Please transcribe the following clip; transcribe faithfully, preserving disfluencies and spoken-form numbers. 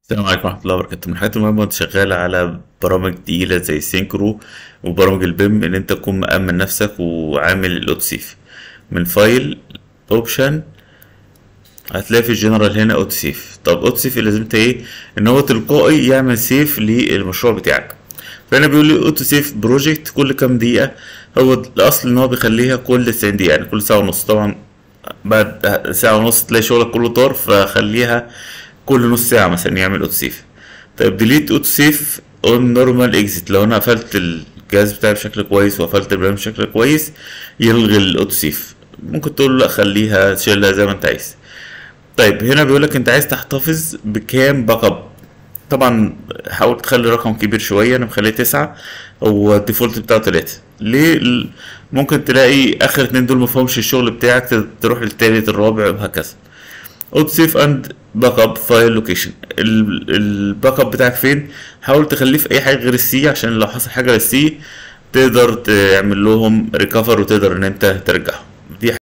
السلام عليكم ورحمة الله وبركاته. من الحاجات المهمة وانت شغال على برامج تقيلة زي سينكرو وبرامج البيم ان انت تكون مأمن نفسك وعامل الاوتوسيف من فايل اوبشن. هتلاقي في الجنرال هنا اوتوسيف. طب اوتوسيف اللي لازمته ايه؟ ان هو تلقائي يعمل سيف للمشروع بتاعك. فهنا بيقول لي اوتوسيف بروجكت كل كام دقيقة. هو الاصل ان هو بيخليها كل تسعين دقيقة، يعني كل ساعة ونص. طبعا بعد ساعة ونص تلاقي شغلك كله طار، فخليها كل نص ساعة مثلا يعمل اوتو سيف. طيب ديليت اوتو سيف اون نورمال اكزيت، لو انا قفلت الجهاز بتاعي بشكل كويس وقفلت البرنامج بشكل كويس يلغي الاوتو سيف. ممكن تقول له لا خليها تشيلها زي ما انت عايز. طيب هنا بيقولك انت عايز تحتفظ بكام باك اب. طبعا حاول تخلي رقم كبير شوية، انا مخليه تسعة، هو الديفولت بتاعه تلاتة. ليه؟ ال- ممكن تلاقي اخر اتنين دول مفهومش الشغل بتاعك، ت- تروح للتالت الرابع وهكذا. اوت سيف اند باك اب فايل لوكيشن، الباك اب بتاعك فين؟ حاول تخليه في اي حاجه غير السي، عشان لو حصل حاجه للسي تقدر تعمل لهم ريكفر وتقدر ان انت ترجعهم.